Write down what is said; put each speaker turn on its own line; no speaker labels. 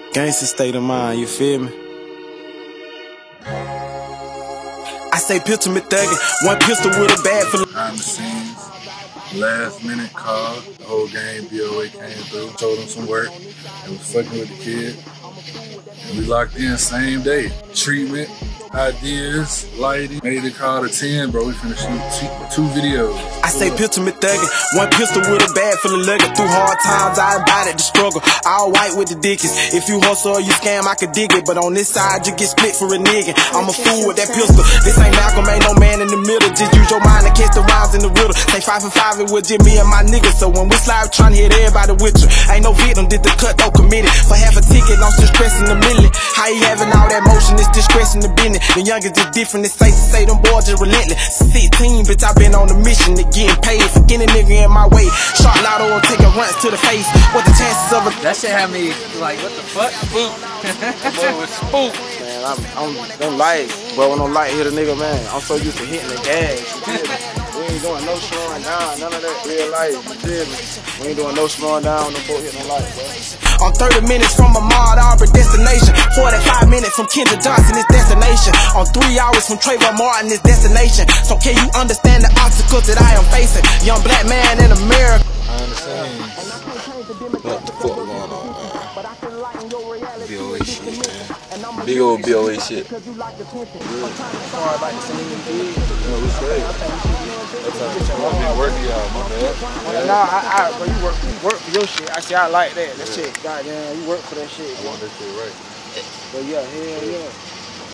Gangsta state of mind, you feel me? I say pistol me thuggin', one pistol with a bag full of
behind the scenes, last minute call, the whole game BOA came through, told him some work, and was fucking with the kid. And we locked in same day. Treatment, ideas, lighting, made the call to 10, bro. We finna shoot 2 videos.
I say pistol me thuggin', one pistol with a bag full of luggage. Through hard times, I embodied the struggle. All white with the dickies. If you hustle or you scam, I could dig it. But on this side, you get split for a nigga. I'm a fool with that pistol. This ain't Malcolm, ain't no man in the middle. Just use your mind to catch the rhymes in the riddle. Say 5 for 5, it was just me and my niggas. So when we slide, trying to hit everybody with you. Ain't no victim, did the cut, though committed. For half a ticket, I'm still stressing the million. How he having all that motion, it's distressing the business. The youngest is different, it's safe to say them boys just relentless. 16, bitch, I been on a mission to getting paid. For getting a nigga in my way. Shot lotto or take a runs to the face. What the chances of it?
That shit had me like, what the fuck? Spook. That boy was spook.
Man, I'm them lights. But when them light hit a nigga, man, I'm so used to hitting the gas. You feel me? We ain't doing no slowing down, none of that real life. You feel me? We ain't doing no slowing down, no boat hitting the light, bro. I'm 30 minutes from a Maud Aubrey destination. 45 minutes from Kendra Johnson, his destination. I'm 3 hours from Trayvon Martin, his destination. So can you understand the obstacles that I am facing? Young black man in America.
I understand.
What the fuck going on, man? BOA shit, man. Big old BOA shit.
Yeah, we straight. I've been working y'all, my bad.
Nah, bro, you work for your shit. I say I like that. That shit, goddamn, you work for that shit.
I want that shit right.
But yeah, hell yeah.